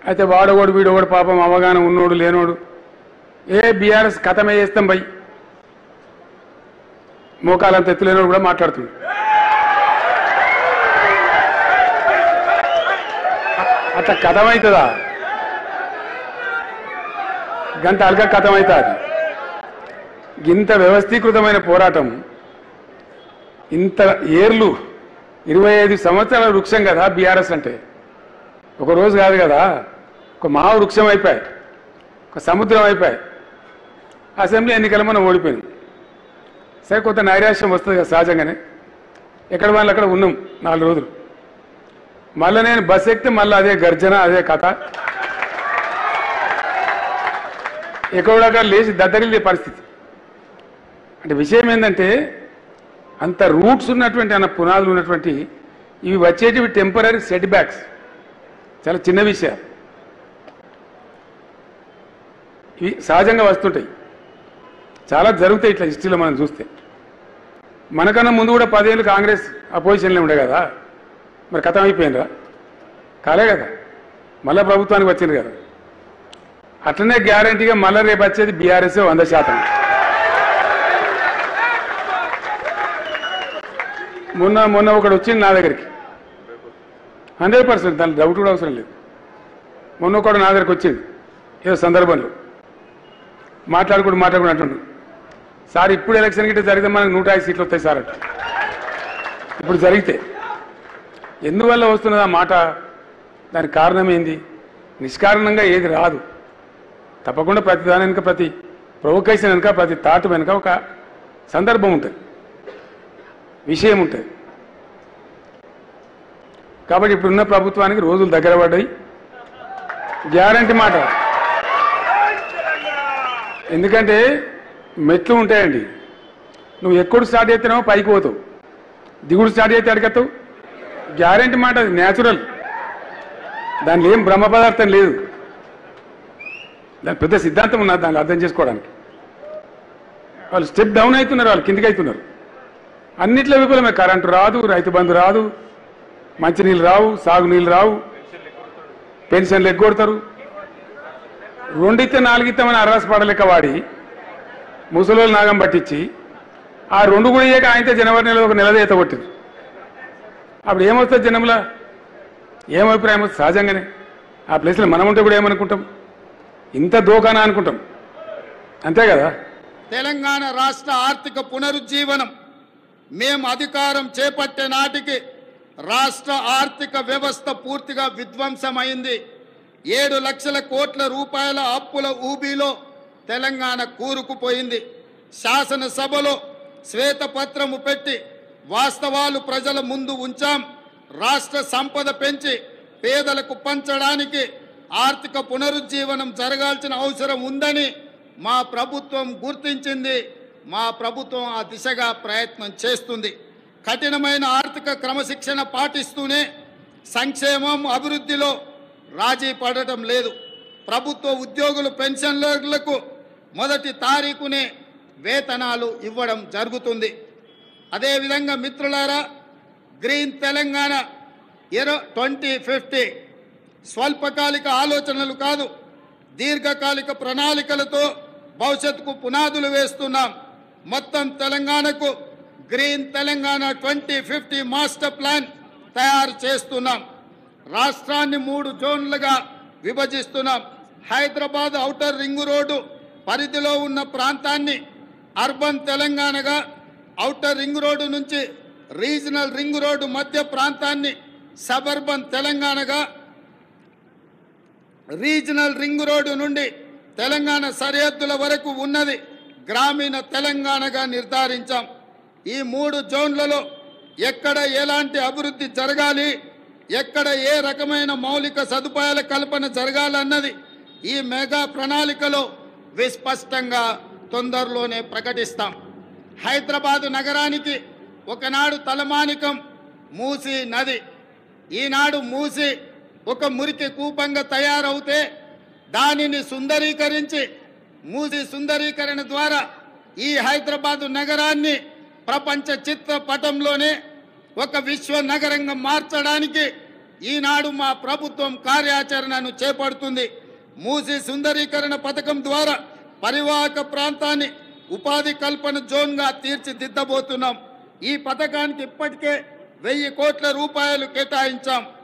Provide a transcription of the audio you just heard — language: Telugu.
అయితే వాడోడు వీడోడు పాపం అవగాహన ఉన్నోడు లేనోడు ఏ బీఆర్ఎస్ కథమే చేస్తాం బై మోకాలంత ఎత్తులేనోడు కూడా మాట్లాడుతుంది. అట్లా కథమవుతుందా? గంట అల్గా కథమవుతుంది. ఇంత వ్యవస్థీకృతమైన పోరాటం, ఇంత ఏర్లు 25 సంవత్సరాల వృక్షం కదా బీఆర్ఎస్ అంటే. ఒక రోజు కాదు కదా, ఒక మహావృక్షం అయిపోయాయి, ఒక సముద్రం అయిపోయాయి. అసెంబ్లీ ఎన్నికల మనం ఓడిపోయింది. సరే కొంత నైరాశ్యం వస్తుంది కదా సహజంగానే. ఎక్కడ వాళ్ళు అక్కడ ఉన్నాం 4 రోజులు. మళ్ళీ నేను బస్ ఎక్కితే మళ్ళీ అదే గర్జన, అదే కథ. ఎక్కడక్కడ లేచి దద్దరిల్లే పరిస్థితి. అంటే విషయం ఏంటంటే అంత రూట్స్ ఉన్నటువంటి అన్న పునాదులు ఉన్నటువంటి ఇవి వచ్చేటివి టెంపరీ సెట్ బ్యాక్స్, చాలా చిన్న విషయాలు. ఇవి సహజంగా వస్తుంటాయి, చాలా జరుగుతాయి ఇట్లా హిస్టరీలో మనం చూస్తే. మనకన్నా ముందు కూడా 10 ఏళ్ళు కాంగ్రెస్ అపోజిషన్లో ఉండే కదా, మరి కథం అయిపోయిందా? కాలే కదా, మళ్ళీ ప్రభుత్వానికి వచ్చింది కదా. అట్లనే గ్యారంటీగా మళ్ళీ రేపు వచ్చేది బీఆర్ఎస్ 100%. మొన్న ఒకడు వచ్చింది నా దగ్గరికి, 100%, దాని డౌట్ కూడా అవసరం లేదు. మొన్న ఒకడు నా దగ్గరికి వచ్చింది ఏదో సందర్భంలో, మాట్లాడుకుంటూ అంటుండు, సార్ ఇప్పుడు ఎలక్షన్ గిట్ట జరిగితే మనకు 105 సీట్లు వస్తాయి సార్ అట్లా. ఇప్పుడు జరిగితే ఎందువల్ల వస్తున్నది ఆ మాట? దానికి కారణం ఏంది? నిష్కారణంగా ఏది రాదు. తప్పకుండా ప్రతి దాని వెనుక, ప్రతి ప్రొవొకేషన్ వెనుక, ప్రతి థాట్ వెనుక ఒక సందర్భం ఉంటుంది, విషయం ఉంటుంది. కాబట్టి ఇప్పుడున్న ప్రభుత్వానికి రోజులు దగ్గర పడ్డాయి. గ్యారంటీ మాట. ఎందుకంటే మెట్లు ఉంటాయండి. నువ్వు ఎక్కడ స్టార్ట్ చేస్తున్నావో పైకి పోతావు, దిగుడు స్టార్ట్ చేస్తే అడిగతావు. గ్యారంటీ మాట, అది న్యాచురల్. దానిలో ఏం బ్రహ్మ పదార్థం లేదు. దాని పెద్ద సిద్ధాంతం ఉన్నది దాన్ని అర్థం చేసుకోవడానికి. వాళ్ళు స్టెప్ డౌన్ అవుతున్నారు, వాళ్ళు కిందికి అవుతున్నారు. అన్నిట్లో విఫలమే. కరెంటు రాదు, రైతు బంధు రాదు, మంచినీళ్ళు రావు, సాగునీళ్ళు రావు, పెన్షన్లు ఎగ్గొడతారు. 2 ఇస్తే 4 ఇస్తామని అర్రాసు పడలేక వాడి ముసలోళ్ళు నాగం పట్టించి ఆ 2 కూడా ఇయ్యక ఆయనతో జనవరి నెలలో ఒక నెల ఈత కొట్టింది. అప్పుడు ఏమొస్తుంది జనంలో? ఏం అభిప్రాయం వస్తుంది? సహజంగానే ఆ ప్లేస్లో మనం ఉంటే కూడా ఏమనుకుంటాం? ఇంత దోకానా అనుకుంటాం, అంతే కదా. తెలంగాణ రాష్ట్ర ఆర్థిక పునరుజ్జీవనం మేము అధికారం చేపట్టే నాటికి రాష్ట్ర ఆర్థిక వ్యవస్థ పూర్తిగా విధ్వంసమైంది. 7 లక్షల కోట్ల రూపాయల అప్పుల ఊబిలో తెలంగాణ కూరుకుపోయింది. శాసనసభలో శ్వేతపత్రము పెట్టి వాస్తవాలు ప్రజల ముందు ఉంచాం. రాష్ట్ర సంపద పెంచి పేదలకు పంచడానికి ఆర్థిక పునరుజ్జీవనం జరగాల్సిన అవసరం ఉందని మా ప్రభుత్వం గుర్తించింది. మా ప్రభుత్వం ఆ దిశగా ప్రయత్నం చేస్తుంది. కఠినమైన ఆర్థిక క్రమశిక్షణ పాటిస్తూనే సంక్షేమం, అభివృద్ధిలో రాజీ పడటం లేదు. ప్రభుత్వ ఉద్యోగులు పెన్షన్లకు 1వ తారీఖునే వేతనాలు ఇవ్వడం జరుగుతుంది. అదేవిధంగా మిత్రులారా, గ్రీన్ తెలంగాణ 2050 స్వల్పకాలిక ఆలోచనలు కాదు, దీర్ఘకాలిక ప్రణాళికలతో భవిష్యత్తుకు పునాదులు వేస్తున్నాం. మొత్తం తెలంగాణకు గ్రీన్ తెలంగాణ 2050 మాస్టర్ ప్లాన్ తయారు చేస్తున్నాం. రాష్ట్రాన్ని 3 జోన్లుగా విభజిస్తున్నాం. హైదరాబాద్ ఔటర్ రింగ్ రోడ్డు పరిధిలో ఉన్న ప్రాంతాన్ని అర్బన్ తెలంగాణగా, ఔటర్ రింగ్ రోడ్డు నుంచి రీజనల్ రింగ్ రోడ్డు మధ్య ప్రాంతాన్ని సబర్బన్ తెలంగాణగా, రీజనల్ రింగ్ రోడ్డు నుండి తెలంగాణ సరిహద్దుల వరకు ఉన్నది గ్రామీణ తెలంగాణగా నిర్ధారించాం. ఈ 3 జోన్లలో ఎక్కడ ఎలాంటి అభివృద్ధి జరగాలి, ఎక్కడ ఏ రకమైన మౌలిక సదుపాయాల కల్పన జరగాలన్నది ఈ మెగా ప్రణాళికలో విస్పష్టంగా తొందరలోనే ప్రకటిస్తాం. హైదరాబాదు నగరానికి ఒకనాడు తలమానికం మూసీ నది. ఈనాడు మూసీ ఒక మురికి కూపంగా తయారవుతే దానిని సుందరీకరించి, మూసీ సుందరీకరణ ద్వారా ఈ హైదరాబాదు నగరాన్ని ప్రపంచ చిత్రపటంలోనే ఒక విశ్వ నగరంగా మార్చడానికి ఈనాడు మా ప్రభుత్వం కార్యాచరణను చేపడుతుంది. మూసి సుందరీకరణ పథకం ద్వారా పరివాహక ప్రాంతాన్ని ఉపాధి కల్పన జోన్గా తీర్చిదిద్దబోతున్నాం. ఈ పథకానికి ఇప్పటికే 1000 కోట్ల రూపాయలు కేటాయించాం.